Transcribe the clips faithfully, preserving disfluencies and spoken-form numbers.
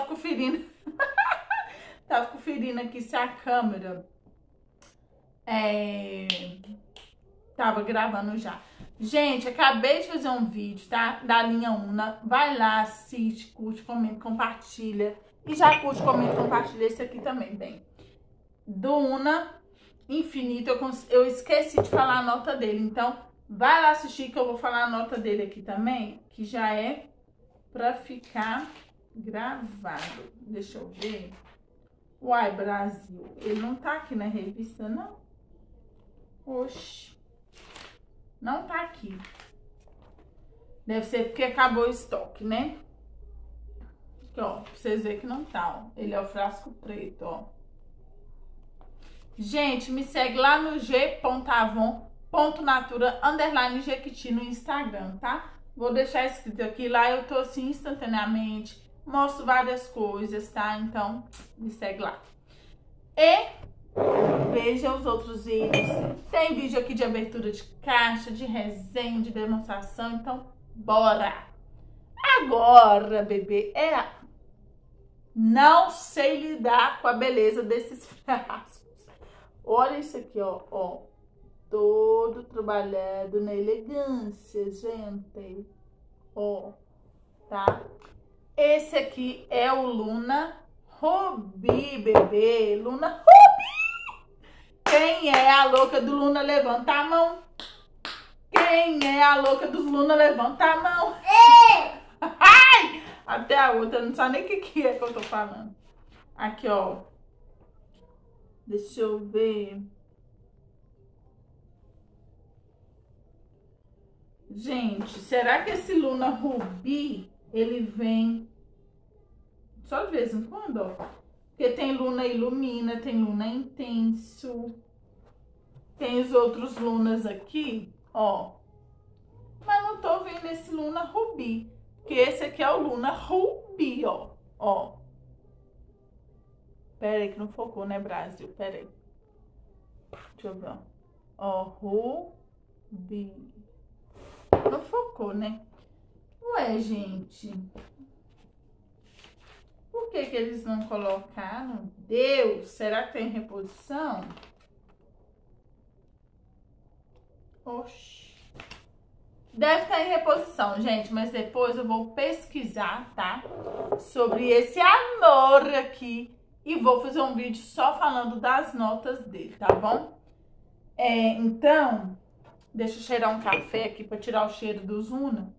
conferindo. Tava conferindo aqui se a câmera é, tava gravando já. Gente, acabei de fazer um vídeo, tá? Da linha Una. Vai lá, assiste, curte, comenta, compartilha. E já curte, comenta, compartilha esse aqui também, bem. Do Una Infinito, eu, eu esqueci de falar a nota dele. Então, vai lá assistir que eu vou falar a nota dele aqui também. Que já é pra ficar gravado. Deixa eu ver. Uai, Brasil. Ele não tá aqui na revista, não? Oxi. Não tá aqui. Deve ser porque acabou o estoque, né? Aqui, ó. Pra vocês verem que não tá, ó. Ele é o frasco preto, ó. Gente, me segue lá no g ponto avon ponto natura underline jequiti no Instagram, tá? Vou deixar escrito aqui. Lá eu tô assim instantaneamente. Mostro várias coisas, tá? Então, me segue lá. E veja os outros vídeos. Tem vídeo aqui de abertura de caixa, de resenha, de demonstração. Então, bora! Agora, bebê, é... Não sei lidar com a beleza desses frascos. Olha isso aqui, ó. ó. Todo trabalhado na elegância, gente. Ó, tá? Esse aqui é o Luna Ruby, bebê. Luna Ruby! Quem é a louca do Luna? Levanta a mão. Quem é a louca dos Luna? Levanta a mão. Ai! Até a outra, não sabe nem o que, que é que eu tô falando. Aqui, ó. Deixa eu ver. Gente, será que esse Luna Ruby, ele vem só de vez em quando, ó? Porque tem Luna Ilumina, tem Luna Intenso. Tem os outros Lunas aqui, ó. Mas não tô vendo esse Luna Ruby. Porque esse aqui é o Luna Ruby, ó. Ó. Pera aí que não focou, né, Brasil? Pera aí. Deixa eu ver, ó. Ó, Ruby. Não focou, né? Ué, gente. Por que que eles não colocaram? Deus, será que tem reposição? Oxi. Deve estar em reposição, gente, mas depois eu vou pesquisar, tá? Sobre esse amor aqui. E vou fazer um vídeo só falando das notas dele, tá bom? É, então, deixa eu cheirar um café aqui pra tirar o cheiro dos Una.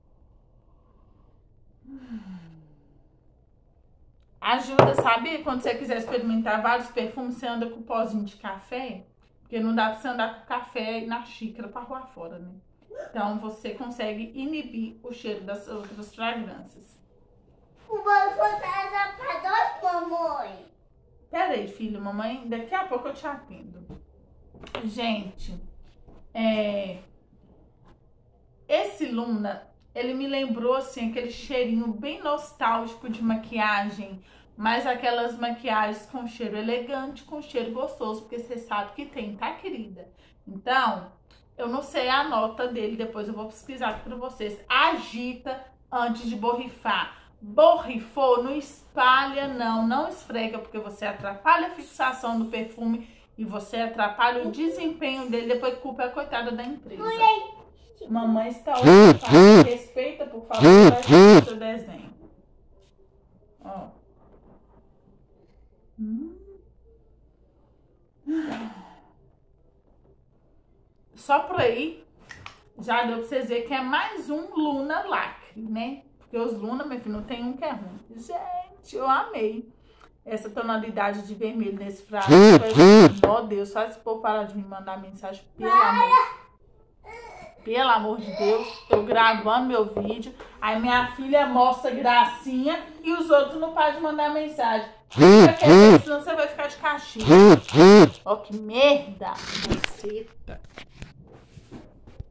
Ajuda, sabe? Quando você quiser experimentar vários perfumes, você anda com o pozinho de café. Porque não dá pra você andar com café na xícara pra rua fora, né? Então, você consegue inibir o cheiro das outras fragrâncias. O bolso tá pra dois, mamãe. Pera aí, filho, mamãe, daqui a pouco eu te atendo. Gente, é... esse Luna, ele me lembrou, assim, aquele cheirinho bem nostálgico de maquiagem, mas aquelas maquiagens com cheiro elegante, com cheiro gostoso, porque você sabe que tem, tá, querida? Então, eu não sei a nota dele, depois eu vou pesquisar aqui pra vocês. Agita antes de borrifar. Borrifou, não espalha, não, não esfrega, porque você atrapalha a fixação do perfume e você atrapalha o desempenho dele, depois culpa a coitada da empresa. Mamãe está ocupada, respeita, por favor, o seu desenho. Ó. Hum. Só por aí, já deu pra vocês verem que é mais um Luna Lacre, né? Porque os Luna, meu filho, não tem um que é ruim. Gente, eu amei essa tonalidade de vermelho nesse frasco. Ó, Deus, só se for parar de me mandar mensagem, pelo amor, pelo amor de Deus. Eu gravando meu vídeo, aí minha filha mostra gracinha e os outros não param de mandar mensagem. Senão você vai ficar de castigo. Ó, que merda. Buceta.